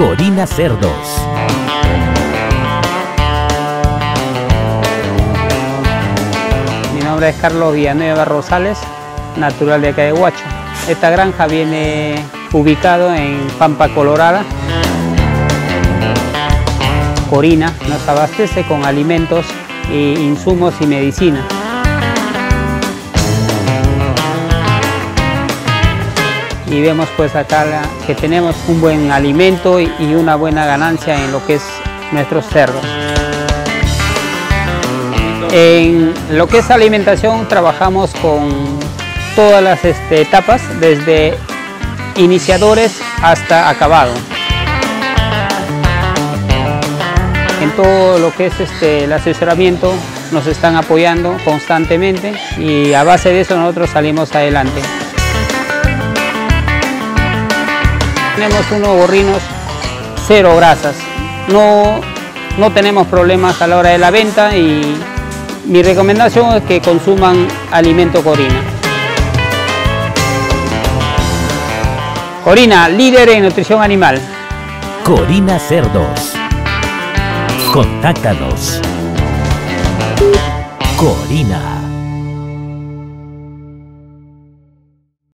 Corina Cerdos. Mi nombre es Carlos Villanueva Rosales, natural de acá de Huacho. Esta granja viene ubicado en Pampa Colorada. Corina nos abastece con alimentos, insumos y medicina. Y vemos pues acá que tenemos un buen alimento y una buena ganancia en lo que es nuestros cerdos. En lo que es alimentación trabajamos con todas las etapas, desde iniciadores hasta acabado. En todo lo que es el asesoramiento nos están apoyando constantemente y a base de eso nosotros salimos adelante. Tenemos unos gorrinos cero grasas, no tenemos problemas a la hora de la venta y mi recomendación es que consuman alimento Corina. Corina, líder en nutrición animal. Corina Cerdos. Contáctanos. Corina.